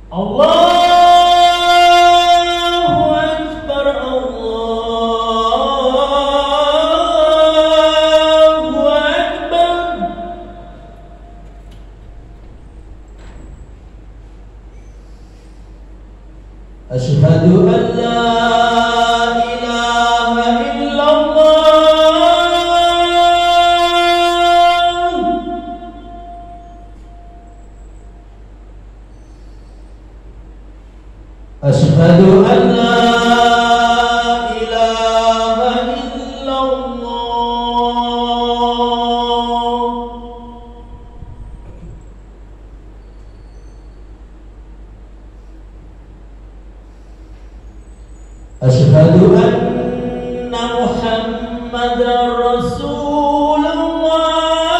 Asyhadu an la ilaha illallah. Asyhadu an la ilaha illallah. Asyhadu anna Muhammadar Rasulullah.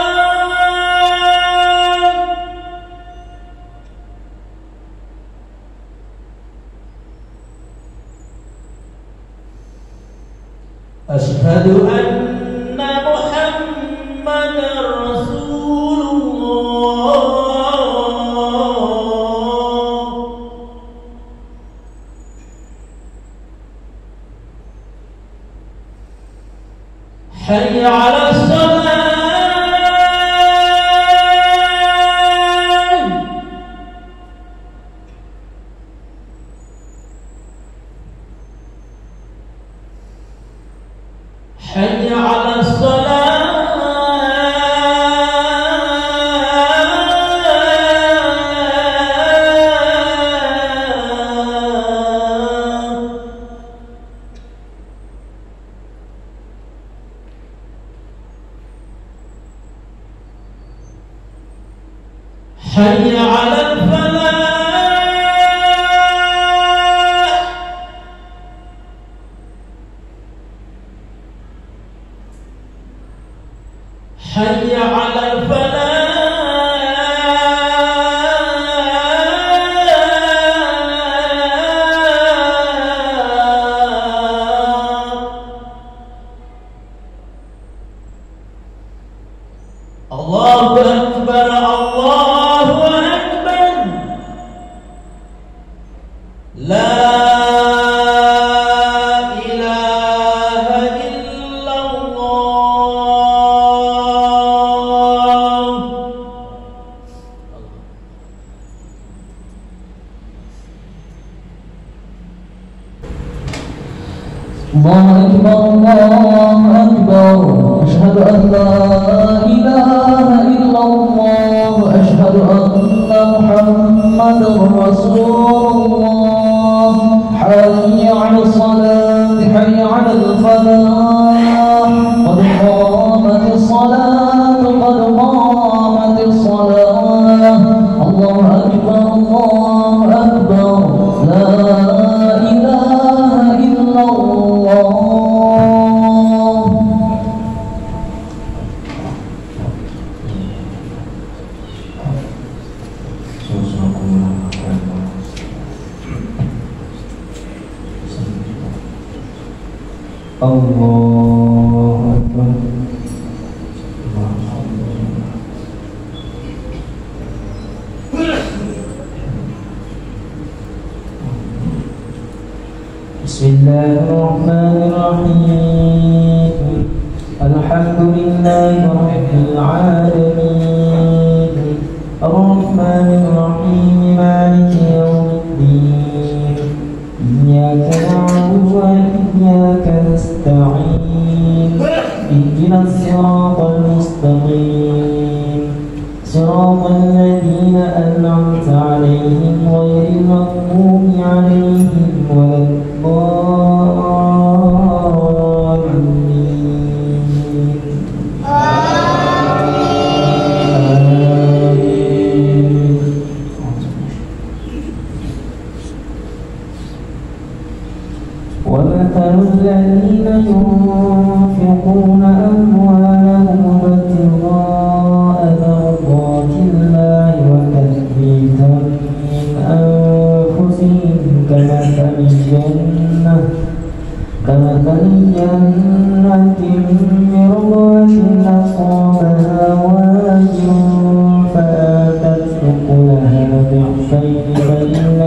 Asyhadu anna Muhammadar Rasulullah. Hayya 'ala shalah. Hayya 'ala shalah. Hayya 'alal falah. Hayya 'alal falah. Allahu akbar, Allahu akbar. La ilaha illallah. Allahu akbar, Allahu akbar. Asyhadu an la ilaha illallah wa asyhadu anna Muhammadar Rasulullah. Hayya 'alas salat, hayya 'alal falah. Qad qamatis salat, qad qamatis salah. Allahu akbar, Allahu akbar. La ilaha illallah. Allahu akbar. Bismillahirrahmanirrahim. Alhamdulillahi rabbil alamin. Ar-Rahmanir Rahim, Maliki yawmiddin. Iyyaka na'budu wa iyyaka nasta'in. Ihdinas siratal mustaqim. Siratal ladzina an'amta 'alaihim ghairil maghdubi 'alaihim waladdallin. ومثل الذين ينفقون أموالهم ابتغاء مرضات الله وتثبيتا من أنفسهم كمثل جنة مرضاة أصابها وابل فآتت أكلها ضعفين فإن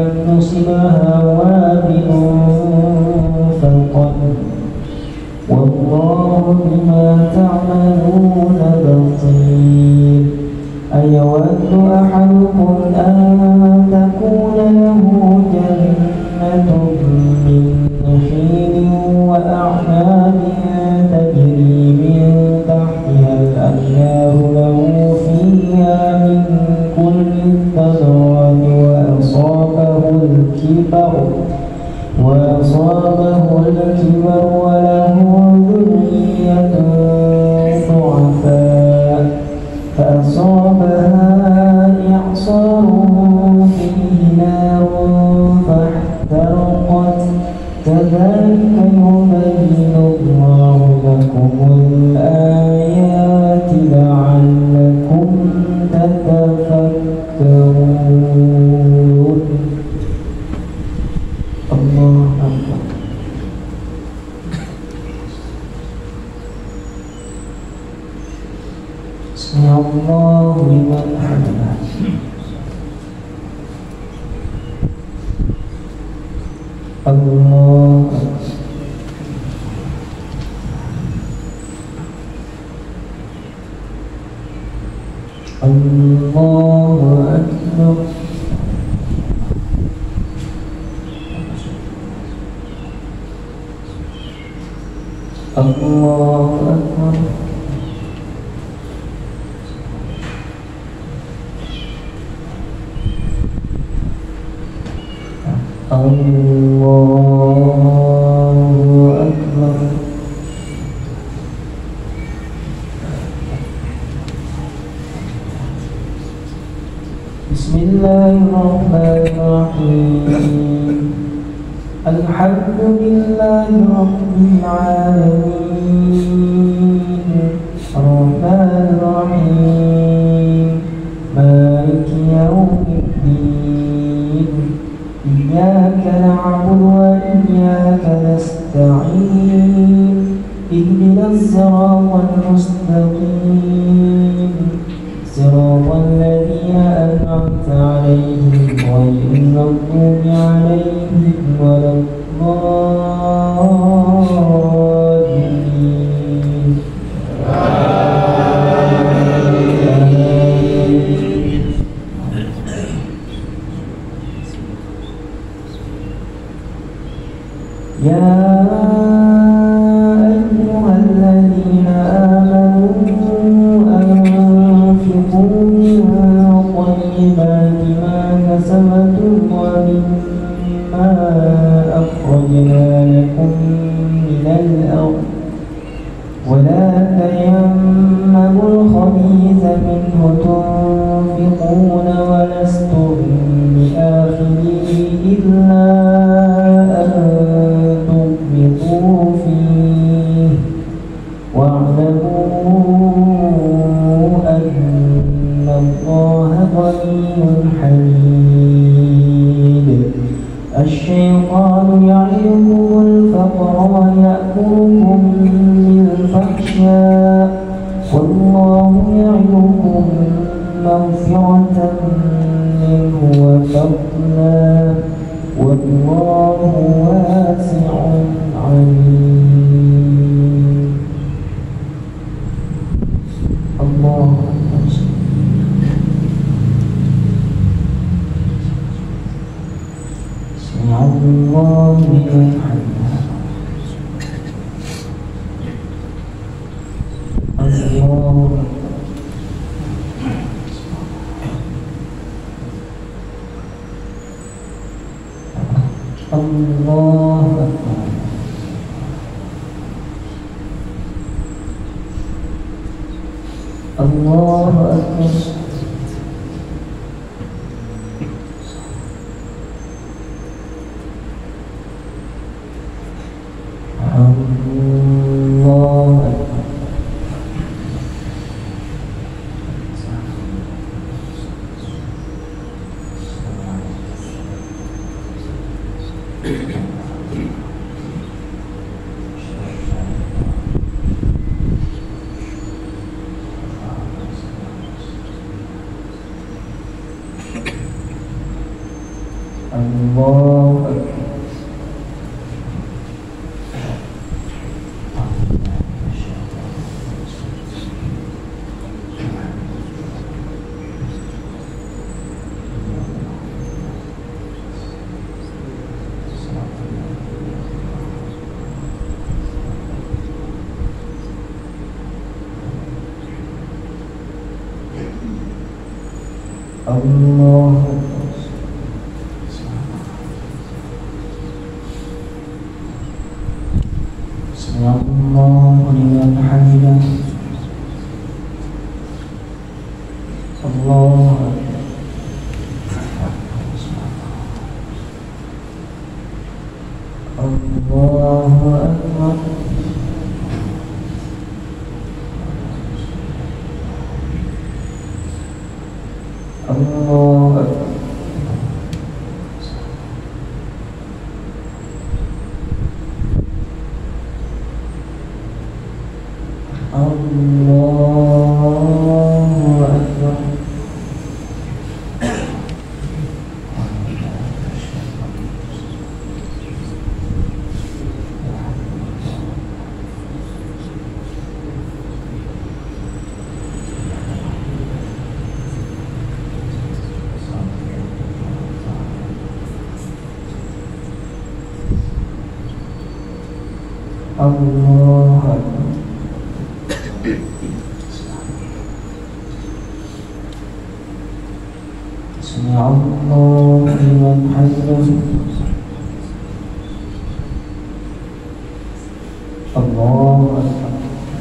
أن تكون له جنة من نخيل وأعناب تجري من تحتها الأنهار له فيها من كل الثمرات وأصابه الكبر وله ذرية ضعفاء فأصابها إعصار فيه نار فاحترقت كذلك يبين الله لكم الآيات لعلكم تتفكرون. الله أكبر. سمع الله لمن حمده. الله أكبر. الله أكبر. الله أكبر. الله أكبر. بسم الله الرحمن الرحيم. الحمد لله رب العالمين الرحمن الرحيم مالك يوم الدين إياك نعبد وإياك نستعين اهدنا الصراط المستقيم صراط الذين أنعمت عليهم غير المغضوب عليهم ولا الضالين. يا أيها الذين آمنوا أنفقوا من طيبات ما كسبتم ومما أخرجنا لكم من الأرض ولا تيمموا الخبيث منه تنفقون ولستم بآخذه إلا أن تغمضوا فيه واعلموا أن الله غني حميد. الشيطان يعدكم الفقر ويأمركم بالفحشاء والله يعدكم مغفرة منه وفضلا والله واسع عليم. الله أكبر. سمع الله لمن حمده. الله الله أكبر. الله أكبر. الله أكبر. الله أكبر. الله أكبر. سمع الله لمن حمده. الله أكبر. الله أكبر. الله أكبر. الله أكبر. الله أكبر. سمع الله لمن حمده. الله أكبر.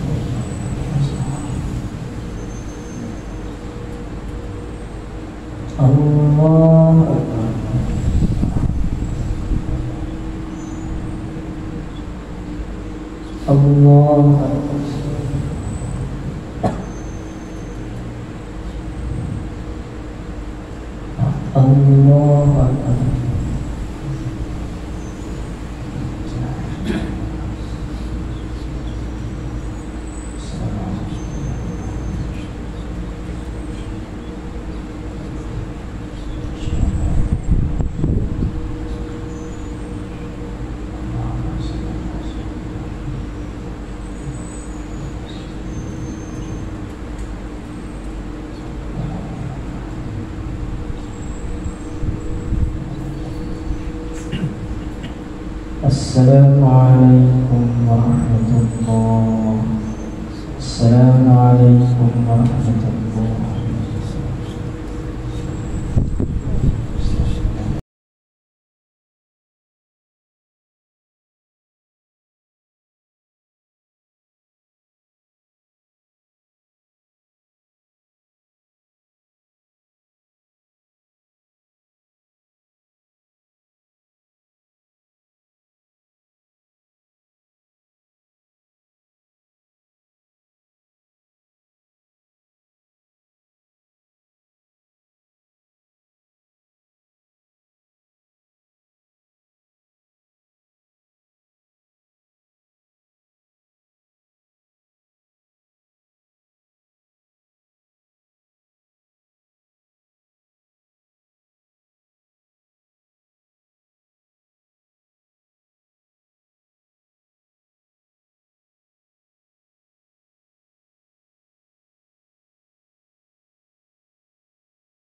الله أكبر. الله أكبر. الله أكبر. السلام عليكم ورحمة الله. السلام عليكم ورحمة الله.